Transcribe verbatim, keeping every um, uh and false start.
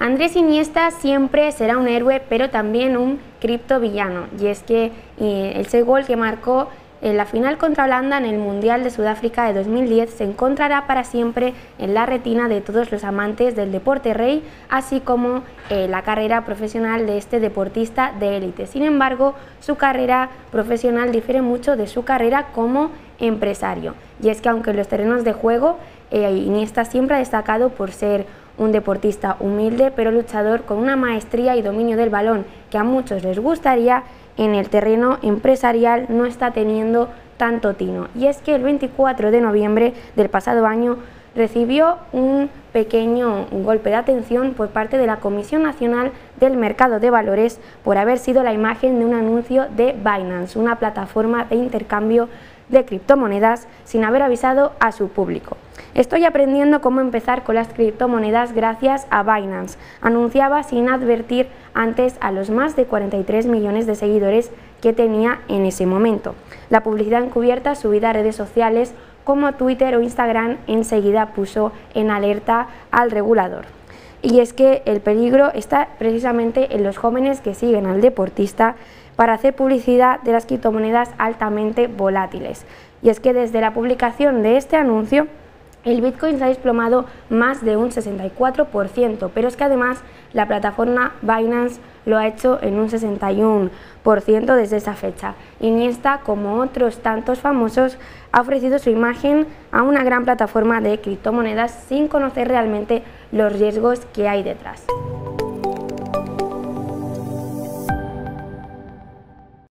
Andrés Iniesta siempre será un héroe, pero también un criptovillano, y es que eh, ese gol que marcó en la final contra Holanda en el Mundial de Sudáfrica de dos mil diez se encontrará para siempre en la retina de todos los amantes del deporte rey, así como eh, la carrera profesional de este deportista de élite. Sin embargo, su carrera profesional difiere mucho de su carrera como empresario, y es que aunque en los terrenos de juego eh, Iniesta siempre ha destacado por ser un deportista humilde pero luchador con una maestría y dominio del balón que a muchos les gustaría, en el terreno empresarial no está teniendo tanto tino. Y es que el veinticuatro de noviembre del pasado año recibió un pequeño golpe de atención por parte de la Comisión Nacional del Mercado de Valores por haber sido la imagen de un anuncio de Binance, una plataforma de intercambio de criptomonedas, sin haber avisado a su público. Estoy aprendiendo cómo empezar con las criptomonedas gracias a Binance, anunciaba sin advertir antes a los más de cuarenta y tres millones de seguidores que tenía en ese momento. La publicidad encubierta subida a redes sociales como Twitter o Instagram enseguida puso en alerta al regulador. Y es que el peligro está precisamente en los jóvenes que siguen al deportista para hacer publicidad de las criptomonedas altamente volátiles. Y es que desde la publicación de este anuncio, el Bitcoin se ha desplomado más de un sesenta y cuatro por ciento, pero es que además la plataforma Binance lo ha hecho en un sesenta y uno por ciento desde esa fecha. Iniesta, como otros tantos famosos, ha ofrecido su imagen a una gran plataforma de criptomonedas sin conocer realmente los riesgos que hay detrás.